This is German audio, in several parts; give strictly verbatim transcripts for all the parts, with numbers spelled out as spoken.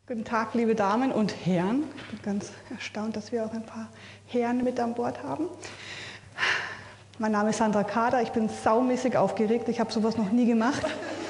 Guten Tag, liebe Damen und Herren. Ich bin ganz erstaunt, dass wir auch ein paar Herren mit an Bord haben. Mein Name ist Sandra Kader, ich bin saumäßig aufgeregt, ich habe sowas noch nie gemacht.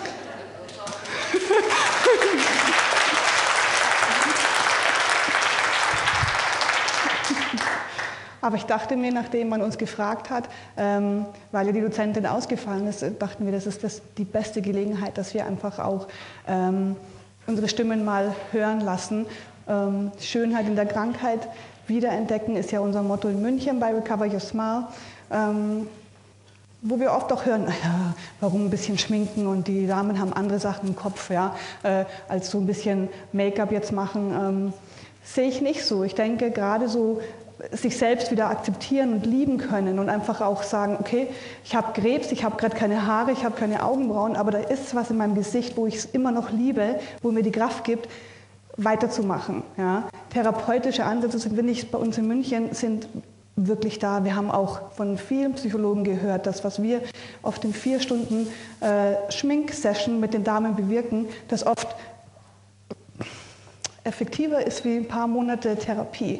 Aber ich dachte mir, nachdem man uns gefragt hat, ähm, weil ja die Dozentin ausgefallen ist, dachten wir, das ist das, die beste Gelegenheit, dass wir einfach auch ähm, unsere Stimmen mal hören lassen. Ähm, Schönheit in der Krankheit wiederentdecken ist ja unser Motto in München bei Recover Your Smile, ähm, wo wir oft auch hören, ja, warum ein bisschen schminken und die Damen haben andere Sachen im Kopf, ja, äh, als so ein bisschen Make-up jetzt machen. Ähm, sehe ich nicht so. Ich denke, gerade so sich selbst wieder akzeptieren und lieben können und einfach auch sagen, okay, ich habe Krebs, ich habe gerade keine Haare, ich habe keine Augenbrauen, aber da ist was in meinem Gesicht, wo ich es immer noch liebe, wo mir die Kraft gibt, weiterzumachen. Ja. Therapeutische Ansätze sind, finde ich, bei uns in München sind wirklich da. Wir haben auch von vielen Psychologen gehört, dass was wir auf den vier Stunden äh, Schminksession mit den Damen bewirken, das oft effektiver ist wie ein paar Monate Therapie.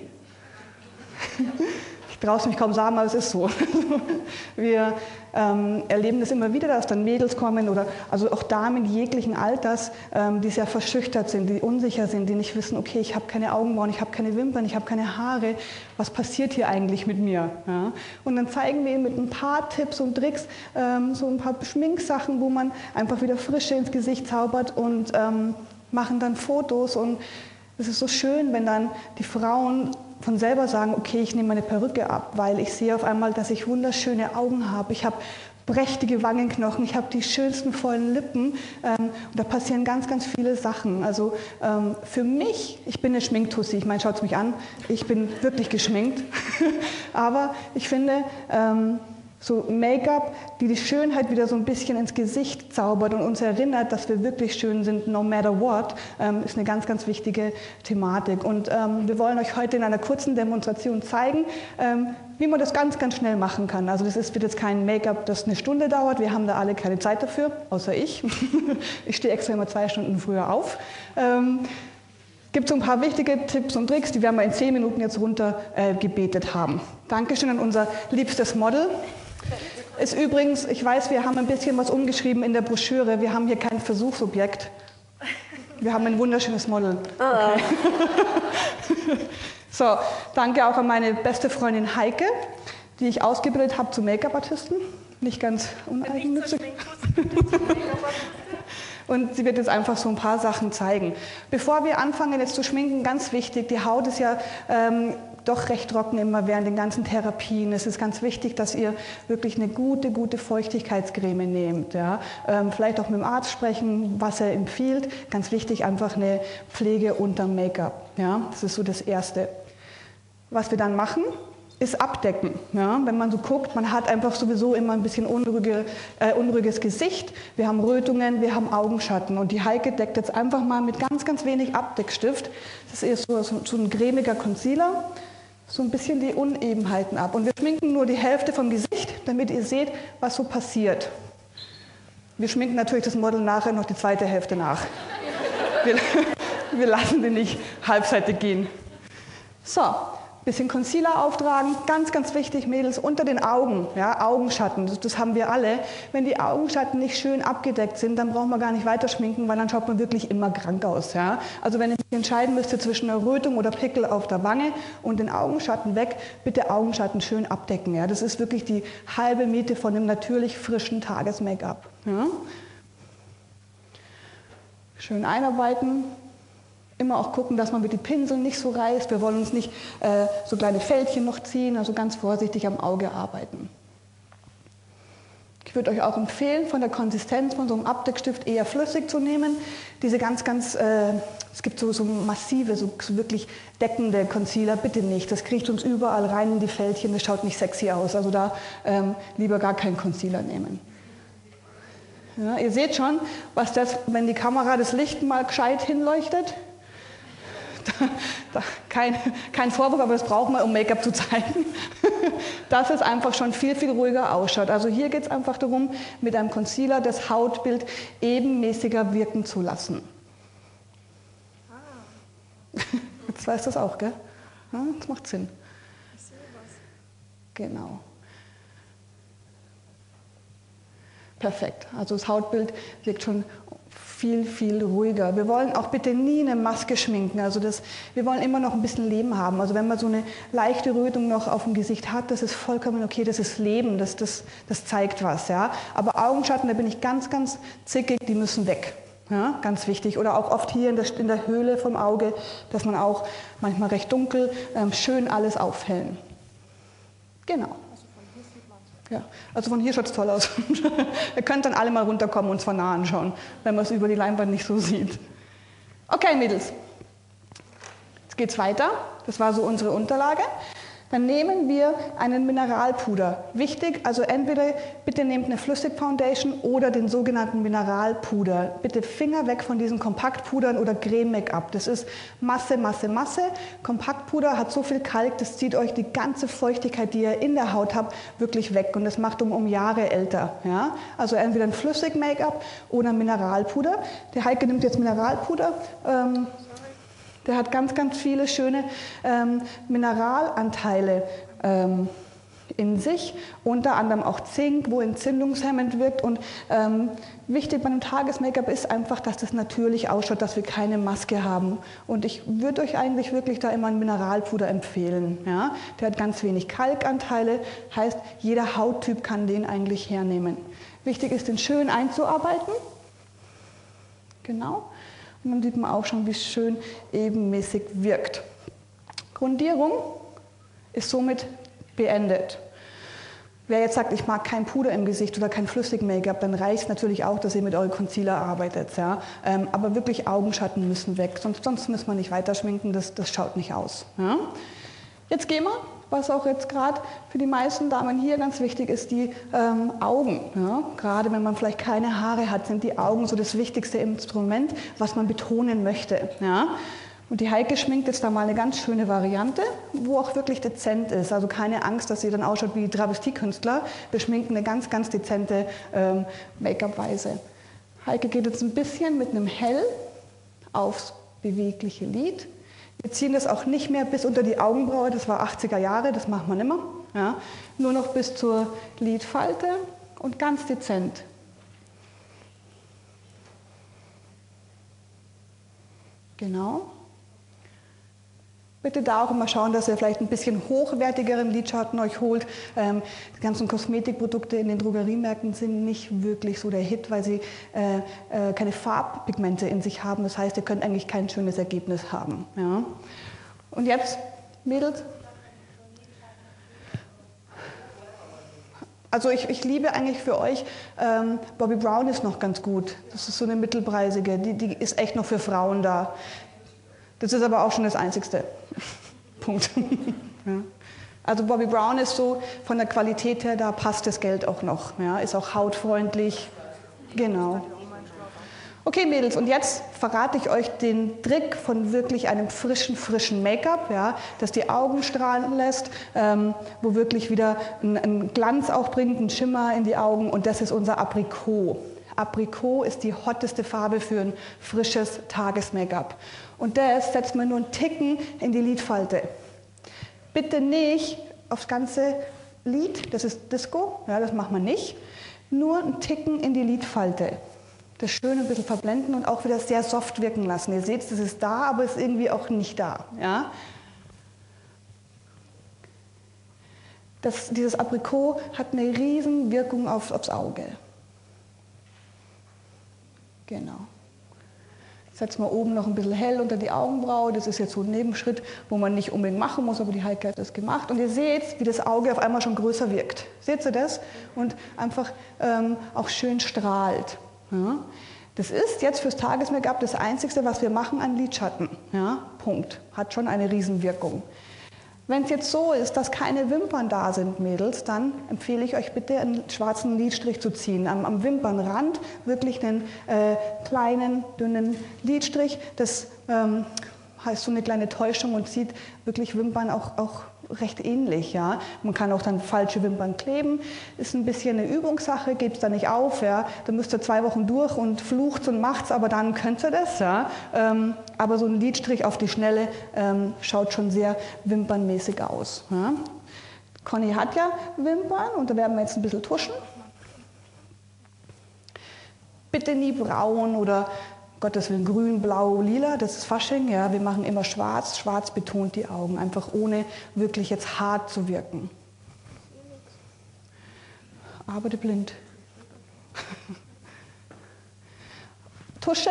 Ich traue es mich kaum sagen, aber es ist so. Wir ähm, erleben das immer wieder, dass dann Mädels kommen oder also auch Damen jeglichen Alters, ähm, die sehr verschüchtert sind, die unsicher sind, die nicht wissen, okay, ich habe keine Augenbrauen, ich habe keine Wimpern, ich habe keine Haare, was passiert hier eigentlich mit mir? Ja? Und dann zeigen wir ihnen mit ein paar Tipps und Tricks ähm, so ein paar Schminksachen, wo man einfach wieder Frische ins Gesicht zaubert und ähm, machen dann Fotos. Und es ist so schön, wenn dann die Frauen von selber sagen, okay, ich nehme meine Perücke ab, weil ich sehe auf einmal, dass ich wunderschöne Augen habe. Ich habe prächtige Wangenknochen, ich habe die schönsten vollen Lippen ähm, und da passieren ganz, ganz viele Sachen. Also ähm, für mich, ich bin eine Schminktussi, ich meine, schaut mich an, ich bin wirklich geschminkt, aber ich finde, ähm, so Make-up, die die Schönheit wieder so ein bisschen ins Gesicht zaubert und uns erinnert, dass wir wirklich schön sind, no matter what, ähm, ist eine ganz, ganz wichtige Thematik. Und ähm, wir wollen euch heute in einer kurzen Demonstration zeigen, ähm, wie man das ganz, ganz schnell machen kann. Also das ist, wird jetzt kein Make-up, das eine Stunde dauert. Wir haben da alle keine Zeit dafür, außer ich. Ich stehe extra immer zwei Stunden früher auf. Ähm, gibt so ein paar wichtige Tipps und Tricks, die werden wir in zehn Minuten jetzt runter äh, gebetet haben. Dankeschön an unser liebstes Model. Ist übrigens, ich weiß, wir haben ein bisschen was umgeschrieben in der Broschüre. Wir haben hier kein Versuchsobjekt. Wir haben ein wunderschönes Model. Okay. So, danke auch an meine beste Freundin Heike, die ich ausgebildet habe zum Make-up-Artisten. Nicht ganz uneigennützig. Und sie wird jetzt einfach so ein paar Sachen zeigen. Bevor wir anfangen jetzt zu schminken, ganz wichtig, die Haut ist ja ähm, doch recht trocken immer während den ganzen Therapien. Es ist ganz wichtig, dass ihr wirklich eine gute, gute Feuchtigkeitscreme nehmt. Ja? Ähm, vielleicht auch mit dem Arzt sprechen, was er empfiehlt. Ganz wichtig, einfach eine Pflege unterm Make-up. Ja? Das ist so das Erste. Was wir dann machen, ist abdecken. Ja? Wenn man so guckt, man hat einfach sowieso immer ein bisschen unruhige, äh, unruhiges Gesicht. Wir haben Rötungen, wir haben Augenschatten. Und die Heike deckt jetzt einfach mal mit ganz, ganz wenig Abdeckstift. Das ist eher so, so, so ein cremiger Concealer. So ein bisschen die Unebenheiten ab. Und wir schminken nur die Hälfte vom Gesicht, damit ihr seht, was so passiert. Wir schminken natürlich das Model nachher noch die zweite Hälfte nach. Wir, wir lassen den nicht halbseitig gehen. So. Bisschen Concealer auftragen, ganz, ganz wichtig, Mädels, unter den Augen, ja, Augenschatten, das, das haben wir alle. Wenn die Augenschatten nicht schön abgedeckt sind, dann braucht man gar nicht weiter schminken, weil dann schaut man wirklich immer krank aus. Ja. Also wenn ihr entscheiden müsst zwischen einer Rötung oder Pickel auf der Wange und den Augenschatten weg, bitte Augenschatten schön abdecken. Ja. Das ist wirklich die halbe Miete von einem natürlich frischen Tages-Make-up. Ja. Schön einarbeiten. Immer auch gucken, dass man mit den Pinseln nicht so reißt. Wir wollen uns nicht äh, so kleine Fältchen noch ziehen, also ganz vorsichtig am Auge arbeiten. Ich würde euch auch empfehlen, von der Konsistenz von so einem Abdeckstift eher flüssig zu nehmen. Diese ganz, ganz, äh, es gibt so, so massive, so, so wirklich deckende Concealer, bitte nicht. Das kriegt uns überall rein in die Fältchen, das schaut nicht sexy aus. Also da ähm, lieber gar keinen Concealer nehmen. Ja, ihr seht schon, was das, wenn die Kamera das Licht mal gescheit hinleuchtet. Da, da, kein, kein Vorwurf, aber das brauchen wir, um Make-up zu zeigen, dass es einfach schon viel, viel ruhiger ausschaut. Also hier geht es einfach darum, mit einem Concealer das Hautbild ebenmäßiger wirken zu lassen. Jetzt weißt du das auch, gell? Ja, das macht Sinn. Ich sehe was. Genau. Perfekt. Also das Hautbild wirkt schon viel, viel ruhiger. Wir wollen auch bitte nie eine Maske schminken. Also das, wir wollen immer noch ein bisschen Leben haben. Also wenn man so eine leichte Rötung noch auf dem Gesicht hat, das ist vollkommen okay, das ist Leben, das, das, das zeigt was. Ja? Aber Augenschatten, da bin ich ganz, ganz zickig, die müssen weg. Ja? Ganz wichtig. Oder auch oft hier in der, in der Höhle vom Auge, dass man auch manchmal recht dunkel, ähm, schön alles aufhellen. Genau. Ja, also von hier schaut es toll aus. Ihr könnt dann alle mal runterkommen und zwar nah anschauen, wenn man es über die Leinwand nicht so sieht. Okay, Mädels. Jetzt geht es weiter. Das war so unsere Unterlage. Dann nehmen wir einen Mineralpuder. Wichtig, also entweder bitte nehmt eine Flüssig-Foundation oder den sogenannten Mineralpuder. Bitte Finger weg von diesen Kompaktpudern oder Creme-Make-up. Das ist Masse, Masse, Masse. Kompaktpuder hat so viel Kalk, das zieht euch die ganze Feuchtigkeit, die ihr in der Haut habt, wirklich weg. Und das macht um, um Jahre älter. Ja? Also entweder ein Flüssig-Make-up oder Mineralpuder. Der Heike nimmt jetzt Mineralpuder. Ähm, Der hat ganz, ganz viele schöne ähm, Mineralanteile ähm, in sich, unter anderem auch Zink, wo entzündungshemmend wirkt. Und ähm, wichtig bei einem Tages-Make-up ist einfach, dass das natürlich ausschaut, dass wir keine Maske haben. Und ich würde euch eigentlich wirklich da immer einen Mineralpuder empfehlen. Ja? Der hat ganz wenig Kalkanteile, heißt, jeder Hauttyp kann den eigentlich hernehmen. Wichtig ist, den schön einzuarbeiten. Genau. Und dann sieht man auch schon, wie es schön ebenmäßig wirkt. Grundierung ist somit beendet. Wer jetzt sagt, ich mag kein Puder im Gesicht oder kein Flüssig-Make-up, dann reicht es natürlich auch, dass ihr mit eurem Concealer arbeitet. Ja? Ähm, aber wirklich Augenschatten müssen weg, sonst, sonst müssen wir nicht weiter schminken, das, das schaut nicht aus. Ja? Jetzt gehen wir, was auch jetzt gerade für die meisten Damen hier ganz wichtig ist, die ähm, Augen. Ja? Gerade wenn man vielleicht keine Haare hat, sind die Augen so das wichtigste Instrument, was man betonen möchte. Ja? Und die Heike schminkt jetzt da mal eine ganz schöne Variante, wo auch wirklich dezent ist. Also keine Angst, dass sie dann ausschaut wie Travestiekünstler. Wir schminken eine ganz, ganz dezente ähm, Make-up-Weise. Heike geht jetzt ein bisschen mit einem Hell aufs bewegliche Lid. Wir ziehen das auch nicht mehr bis unter die Augenbraue, das war achtziger Jahre, das macht man immer. Ja. Nur noch bis zur Lidfalte und ganz dezent. Genau. Bitte da auch immer schauen, dass ihr vielleicht ein bisschen hochwertigeren Lidschatten euch holt. Ähm, die ganzen Kosmetikprodukte in den Drogeriemärkten sind nicht wirklich so der Hit, weil sie äh, äh, keine Farbpigmente in sich haben. Das heißt, ihr könnt eigentlich kein schönes Ergebnis haben. Ja. Und jetzt, Mädels? Also ich, ich liebe eigentlich für euch, ähm, Bobbi Brown ist noch ganz gut. Das ist so eine mittelpreisige, die, die ist echt noch für Frauen da. Das ist aber auch schon das Einzigste. Punkt. Ja. Also Bobbi Brown ist so von der Qualität her, da passt das Geld auch noch. Ja. Ist auch hautfreundlich. Genau. Okay, Mädels, und jetzt verrate ich euch den Trick von wirklich einem frischen, frischen Make-up, ja, das die Augen strahlen lässt, ähm, wo wirklich wieder ein, ein Glanz auch bringt, ein Schimmer in die Augen, und das ist unser Aprikot. Aprikot ist die hotteste Farbe für ein frisches Tages-Make-up. Und das setzt man nur einen Ticken in die Lidfalte. Bitte nicht aufs ganze Lid, das ist Disco, ja, das macht man nicht. Nur einen Ticken in die Lidfalte. Das schön ein bisschen verblenden und auch wieder sehr soft wirken lassen. Ihr seht, das ist da, aber ist irgendwie auch nicht da. Ja? Das, dieses Aprikot hat eine riesen Wirkung auf, aufs Auge. Genau. Setzen wir oben noch ein bisschen hell unter die Augenbraue. Das ist jetzt so ein Nebenschritt, wo man nicht unbedingt machen muss, aber die Heike hat das gemacht. Und ihr seht, wie das Auge auf einmal schon größer wirkt. Seht ihr das? Und einfach ähm, auch schön strahlt. Ja? Das ist jetzt fürs Tages-Make-up das Einzige, was wir machen an Lidschatten. Ja? Punkt. Hat schon eine Riesenwirkung. Wenn es jetzt so ist, dass keine Wimpern da sind, Mädels, dann empfehle ich euch bitte, einen schwarzen Lidstrich zu ziehen. Am, am Wimpernrand wirklich einen äh, kleinen, dünnen Lidstrich. Das ähm, heißt so eine kleine Täuschung und zieht wirklich Wimpern auch, auch recht ähnlich. Ja. Man kann auch dann falsche Wimpern kleben, ist ein bisschen eine Übungssache, gebt es da nicht auf. Ja. Da müsst ihr zwei Wochen durch und flucht und macht's, aber dann könnt ihr das. Ja. Ähm, aber so ein Lidstrich auf die Schnelle ähm, schaut schon sehr wimpernmäßig aus. Ja. Conny hat ja Wimpern und da werden wir jetzt ein bisschen tuschen. Bitte nie braun oder Gottes Willen grün, blau, lila, das ist Fasching. Ja, wir machen immer schwarz, schwarz betont die Augen, einfach ohne wirklich jetzt hart zu wirken. Arbeite blind. Tusche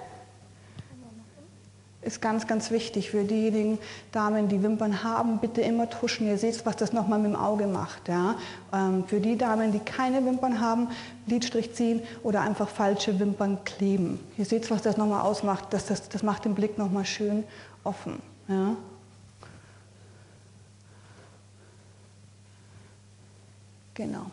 ist ganz, ganz wichtig für diejenigen Damen, die Wimpern haben. Bitte immer tuschen. Ihr seht, was das nochmal mit dem Auge macht. Ja? Ähm, für die Damen, die keine Wimpern haben, Lidstrich ziehen oder einfach falsche Wimpern kleben. Ihr seht, was das nochmal ausmacht. Das, das, das macht den Blick nochmal schön offen. Ja? Genau.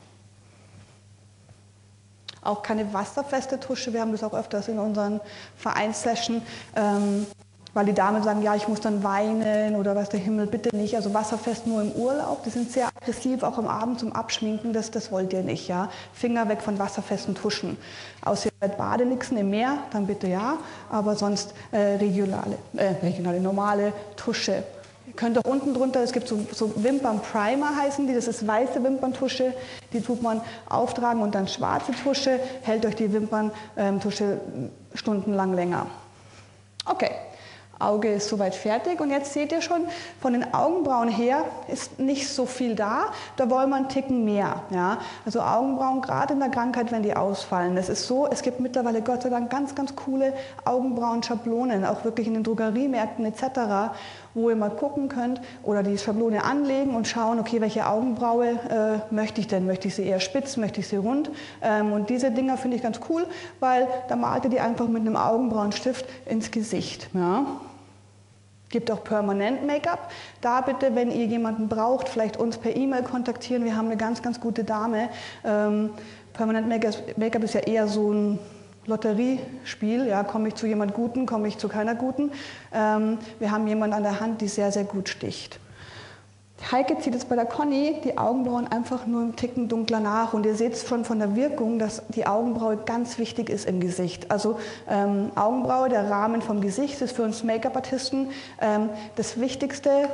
Auch keine wasserfeste Tusche. Wir haben das auch öfters in unseren Vereinssessions. Ähm, Weil die Damen sagen, ja, ich muss dann weinen oder weiß der Himmel, bitte nicht. Also wasserfest nur im Urlaub. Die sind sehr aggressiv, auch am Abend zum Abschminken. Das, das wollt ihr nicht. Ja? Finger weg von wasserfesten Tuschen. Außer ihr seid Badenixen im Meer, dann bitte ja. Aber sonst äh, regionale, äh, regionale, normale Tusche. Ihr könnt auch unten drunter, es gibt so, so Wimpern-Primer heißen die. Das ist weiße Wimperntusche. Die tut man auftragen und dann schwarze Tusche. Hält euch die Wimperntusche ähm, stundenlang länger. Okay. Auge ist soweit fertig und jetzt seht ihr schon, von den Augenbrauen her ist nicht so viel da, da wollen wir einen Ticken mehr. Ja? Also Augenbrauen, gerade in der Krankheit, wenn die ausfallen, das ist so, es gibt mittlerweile Gott sei Dank ganz, ganz coole Augenbrauen-Schablonen, auch wirklich in den Drogeriemärkten et cetera, wo ihr mal gucken könnt oder die Schablone anlegen und schauen, okay, welche Augenbraue äh, möchte ich denn? Möchte ich sie eher spitz, möchte ich sie rund? Ähm, und diese Dinger finde ich ganz cool, weil da malt ihr die einfach mit einem Augenbrauenstift ins Gesicht. Ja? Gibt auch Permanent Make-up. Da bitte, wenn ihr jemanden braucht, vielleicht uns per E-Mail kontaktieren. Wir haben eine ganz, ganz gute Dame. Ähm, Permanent Make-up ist ja eher so ein Lotteriespiel. Ja, komme ich zu jemand Guten, komme ich zu keiner Guten. Ähm, wir haben jemanden an der Hand, die sehr, sehr gut sticht. Heike zieht jetzt bei der Conny die Augenbrauen einfach nur einen Ticken dunkler nach und ihr seht schon von der Wirkung, dass die Augenbraue ganz wichtig ist im Gesicht. Also ähm, Augenbraue, der Rahmen vom Gesicht, ist für uns Make-up-Artisten ähm, das wichtigste,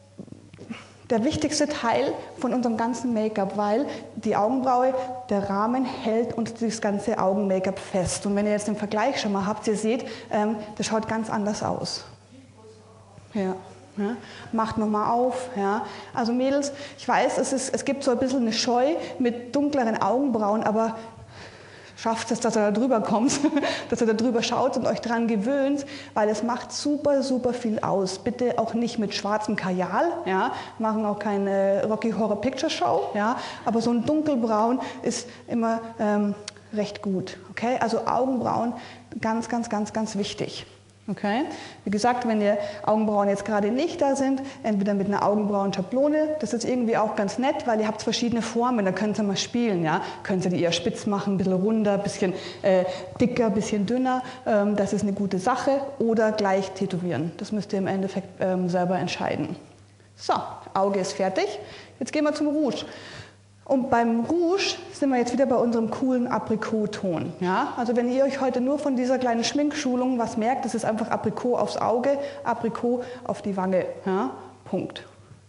der wichtigste Teil von unserem ganzen Make-up, weil die Augenbraue, der Rahmen hält uns das ganze Augen-Make-up fest. Und wenn ihr jetzt den Vergleich schon mal habt, ihr seht, ähm, das schaut ganz anders aus. Ja. Ja, macht nochmal auf. Ja. Also Mädels, ich weiß, es, ist, es gibt so ein bisschen eine Scheu mit dunkleren Augenbrauen, aber schafft es, dass ihr da drüber kommt, dass ihr da drüber schaut und euch daran gewöhnt, weil es macht super, super viel aus. Bitte auch nicht mit schwarzem Kajal, ja, machen auch keine Rocky Horror Picture Show, ja, aber so ein dunkelbraun ist immer ähm, recht gut. Okay? Also Augenbrauen, ganz, ganz, ganz, ganz wichtig. Okay? Wie gesagt, wenn die Augenbrauen jetzt gerade nicht da sind, entweder mit einer Augenbrauenschablone, das ist irgendwie auch ganz nett, weil ihr habt verschiedene Formen, da könnt ihr mal spielen. Ja? Könnt ihr die eher spitz machen, ein bisschen runder, ein bisschen äh, dicker, ein bisschen dünner, ähm, das ist eine gute Sache. Oder gleich tätowieren, das müsst ihr im Endeffekt ähm, selber entscheiden. So, Auge ist fertig, jetzt gehen wir zum Rouge. Und beim Rouge sind wir jetzt wieder bei unserem coolen Aprikot-Ton. Ja? Also wenn ihr euch heute nur von dieser kleinen Schminkschulung was merkt, das ist einfach Aprikot aufs Auge, Aprikot auf die Wange. Ja? Punkt.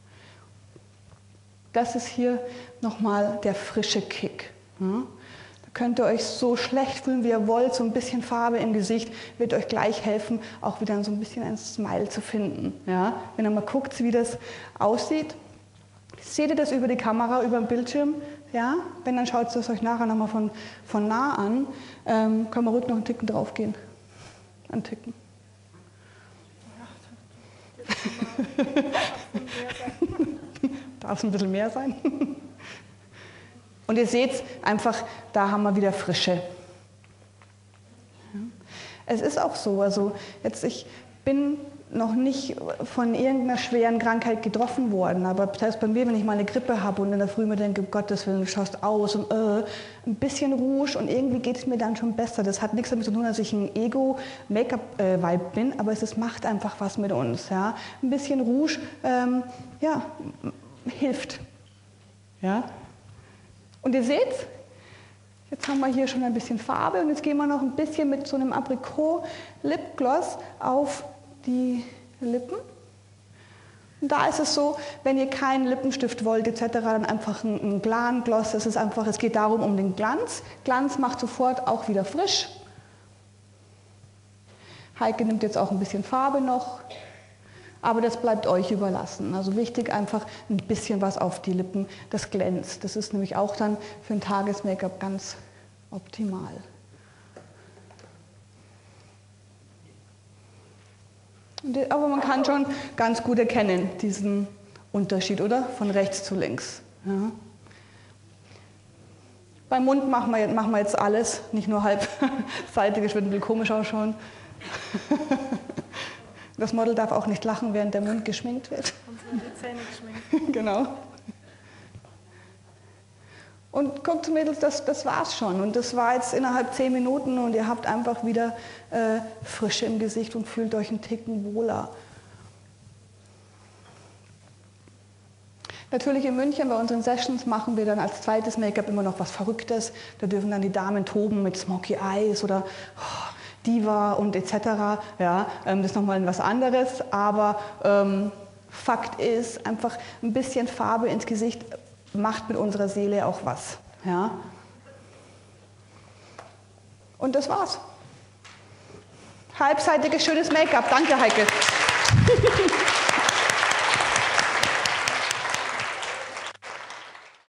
Das ist hier nochmal der frische Kick. Ja? Da könnt ihr euch so schlecht fühlen, wie ihr wollt, so ein bisschen Farbe im Gesicht wird euch gleich helfen, auch wieder so ein bisschen ein Smile zu finden. Ja? Wenn ihr mal guckt, wie das aussieht. Seht ihr das über die Kamera, über den Bildschirm? Ja? Wenn, dann schaut es euch nachher nochmal von, von nah an. Ähm, können wir ruhig noch einen Ticken drauf gehen? Einen Ticken. Darf es ein bisschen mehr sein? Und ihr seht einfach, da haben wir wieder Frische. Ja. Es ist auch so, also jetzt ich bin noch nicht von irgendeiner schweren Krankheit getroffen worden, aber selbst bei mir, wenn ich mal eine Grippe habe und in der Früh mir denke, um Gottes Willen, du schaust aus und äh, ein bisschen Rouge und irgendwie geht es mir dann schon besser. Das hat nichts damit zu tun, dass ich ein Ego-Make-up-Vibe bin, aber es ist, macht einfach was mit uns. Ja? Ein bisschen Rouge ähm, ja, hilft. Ja? Und ihr seht, jetzt haben wir hier schon ein bisschen Farbe und jetzt gehen wir noch ein bisschen mit so einem Aprikot-Lipgloss auf die Lippen. Und da ist es so, wenn ihr keinen Lippenstift wollt et cetera, dann einfach ein, ein Glan-Gloss. Es ist einfach, es geht darum um den Glanz. Glanz macht sofort auch wieder frisch. Heike nimmt jetzt auch ein bisschen Farbe noch, aber das bleibt euch überlassen. Also wichtig einfach ein bisschen was auf die Lippen, das glänzt. Das ist nämlich auch dann für ein Tages-Make-up ganz optimal. Aber man kann schon ganz gut erkennen, diesen Unterschied, oder? Von rechts zu links. Ja. Beim Mund machen wir, machen wir jetzt alles, nicht nur halbseitig, wird ein bisschen komisch ausschauen. Das Model darf auch nicht lachen, während der Mund geschminkt wird. Und die Zähne geschminkt. Genau. Und guckt, Mädels, das, das war's schon. Und das war jetzt innerhalb zehn Minuten und ihr habt einfach wieder äh, Frische im Gesicht und fühlt euch einen Ticken wohler. Natürlich in München bei unseren Sessions machen wir dann als zweites Make-up immer noch was Verrücktes. Da dürfen dann die Damen toben mit Smoky Eyes oder oh, Diva und et cetera. Ja, ähm, das ist nochmal was anderes. Aber ähm, Fakt ist, einfach ein bisschen Farbe ins Gesicht macht mit unserer Seele auch was. Ja? Und das war's. Halbseitiges, schönes Make-up. Danke, Heike.